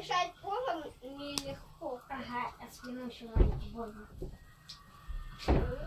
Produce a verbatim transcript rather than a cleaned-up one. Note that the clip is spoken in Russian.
дышать полом нелегко. Ага, а спину еще ломить больно.